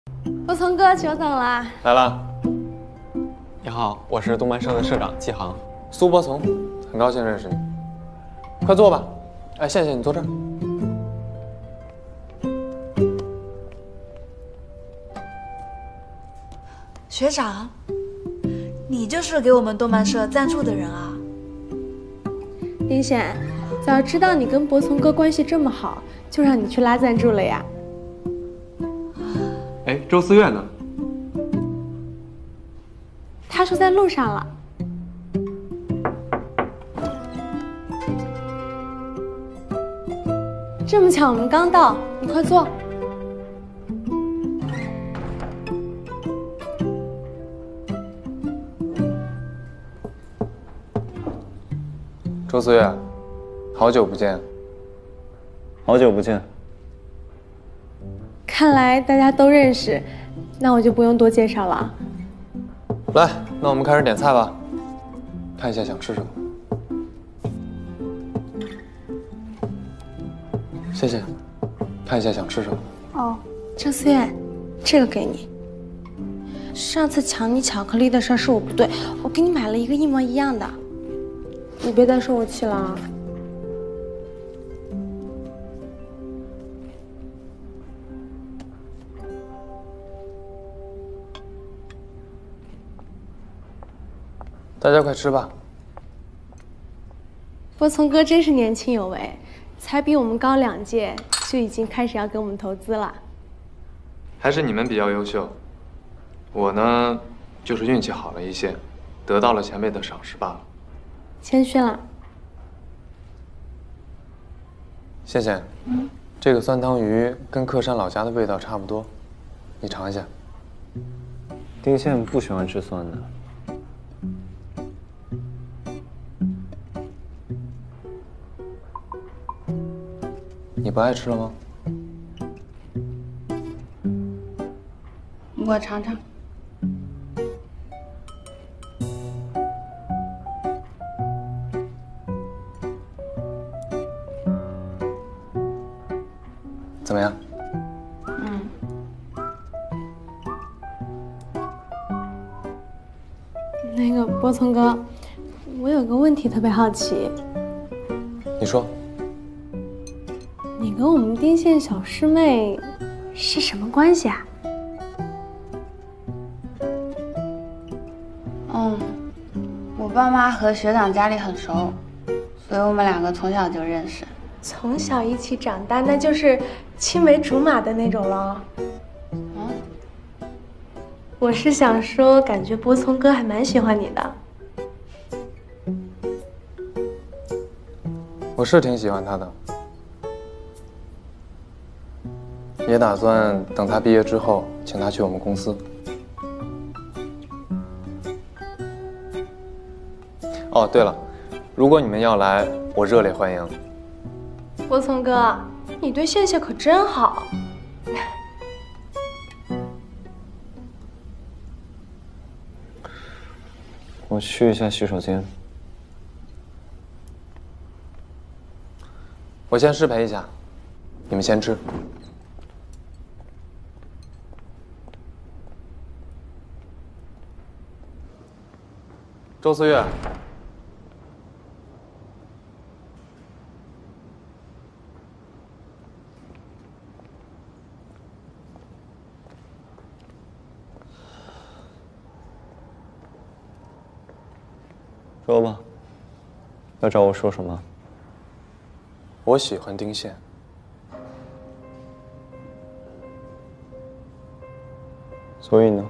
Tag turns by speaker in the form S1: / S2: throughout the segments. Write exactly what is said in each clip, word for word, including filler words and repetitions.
S1: 波聪哥，久等了。
S2: 来了。你好，我是动漫社的社长季航，苏波从，很高兴认识你。快坐吧。哎，谢谢你坐这儿。
S3: 学长，你就是给我们动漫社赞助的人啊？
S1: 丁显，早知道你跟博聪哥关系这么好，就让你去拉赞助了呀。
S2: 哎，周思月呢？
S1: 他说在路上了。这么巧，我们刚到，你快坐。
S2: 周思月，好久不见。
S4: 好久不见。
S1: 看来大家都认识，那我就不用多介绍了。
S2: 来，那我们开始点菜吧。看一下想吃什么。谢谢。看一下想吃什么。
S1: 哦，周思月，这个给你。上次抢你巧克力的事是我不对，我给你买了一个一模一样的。你别再生我气了啊！
S2: 大家快吃吧。
S1: 波聪哥真是年轻有为，才比我们高两届就已经开始要给我们投资了。
S2: 还是你们比较优秀，我呢，就是运气好了一些，得到了前辈的赏识罢了。
S1: 谦虚了。
S2: 谢谢。嗯，这个酸汤鱼跟克山老家的味道差不多，你尝一下。
S4: 丁宪不喜欢吃酸的。
S2: 你不爱吃了吗？
S1: 我尝尝。
S2: 怎么样？
S1: 嗯。那个波聪哥，我有个问题特别好奇。
S2: 你说。
S1: 你跟我们丁宪小师妹是什么关系啊？
S5: 嗯，我爸妈和学长家里很熟，所以我们两个从小就认识。
S1: 从小一起长大，那就是青梅竹马的那种了。
S5: 嗯，
S1: 我是想说，感觉波聪哥还蛮喜欢你的。
S2: 我是挺喜欢他的，也打算等他毕业之后，请他去我们公司。哦，对了，如果你们要来，我热烈欢迎。
S1: 波聪哥，你对宪宪可真好。
S4: 我去一下洗手间。
S2: 我先失陪一下，你们先吃。周思月。
S4: 说吧，要找我说什么？
S2: 我喜欢丁宪。
S4: 所以呢？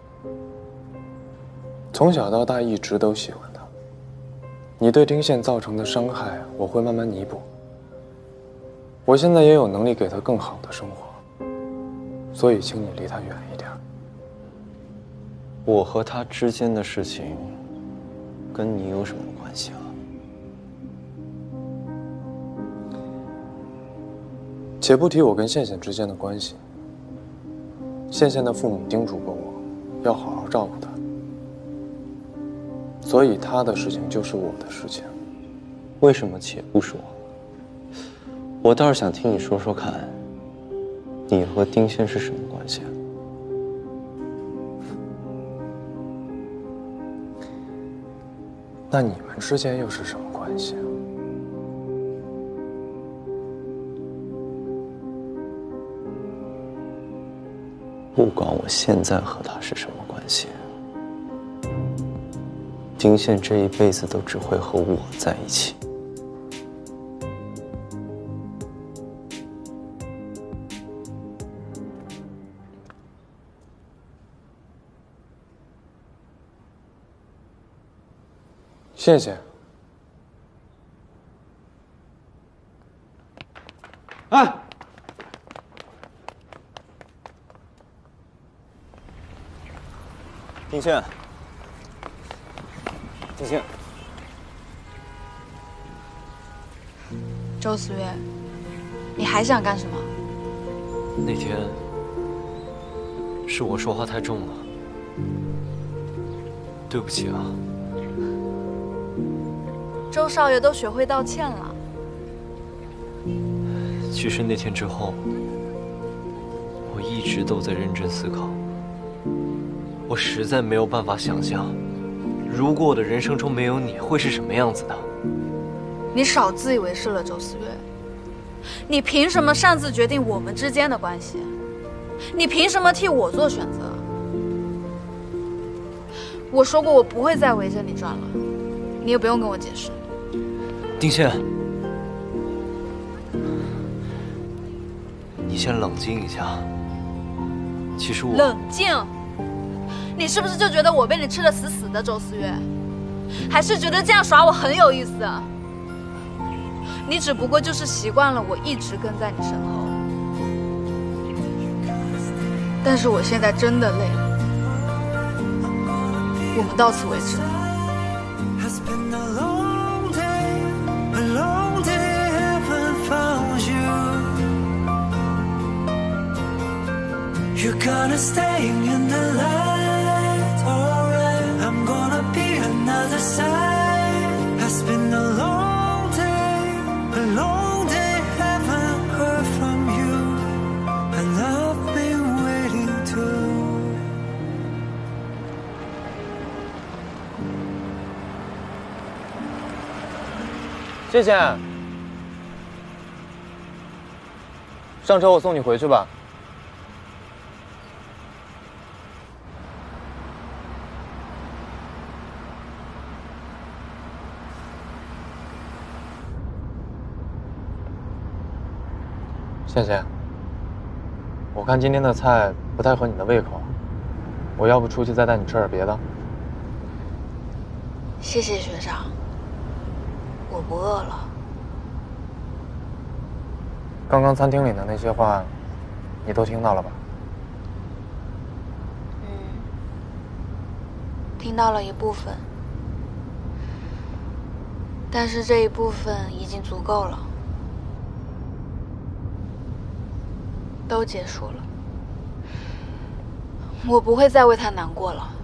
S2: 从小到大一直都喜欢他。你对丁宪造成的伤害，我会慢慢弥补。我现在也有能力给他更好的生活，所以请你离他远一点。
S4: 我和他之间的事情，跟你有什么关系啊？
S2: 且不提我跟宪宪之间的关系，宪宪的父母叮嘱过我，要好好照顾他，所以他的事情就是我的事情。
S4: 为什么且不说？我倒是想听你说说看，你和丁宪是什么关系啊？
S2: 那你们之间又是什么关系啊？
S4: 不管我现在和他是什么关系，丁宪这一辈子都只会和我在一起。
S2: 谢谢。
S4: 哎，丁宪，丁宪，
S3: 周思月，你还想干什么？
S6: 那天是我说话太重了，对不起啊。
S3: 周少爷都学会道歉了。
S6: 其实那天之后，我一直都在认真思考。我实在没有办法想象，如果我的人生中没有你，会是什么样子的。
S3: 你少自以为是了，周思月。你凭什么擅自决定我们之间的关系？你凭什么替我做选择？我说过我不会再围着你转了，你也不用跟我解释。
S6: 丁宪，你先冷静一下。其实我
S3: 冷静。你是不是就觉得我被你吃得死死的，周思月？还是觉得这样耍我很有意思？你只不过就是习惯了我一直跟在你身后。但是我现在真的累了，我们到此为止。
S7: You're gonna stay in the light, alright. I'm gonna be another side. It's been a long day, a long day. Haven't heard from you, and I've been waiting too.
S2: 谢谢。上车，我送你回去吧。倩倩，我看今天的菜不太合你的胃口，我要不出去再带你吃点别的？
S3: 谢谢学长，我不饿了。
S2: 刚刚餐厅里的那些话，你都听到了吧？
S3: 嗯，听到了一部分，但是这一部分已经足够了。都结束了，我不会再为他难过了。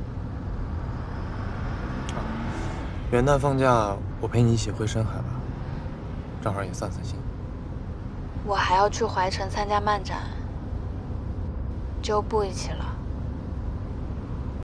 S2: 元旦放假，我陪你一起回深海吧，正好也散散心。
S3: 我还要去怀城参加漫展，就不一起了。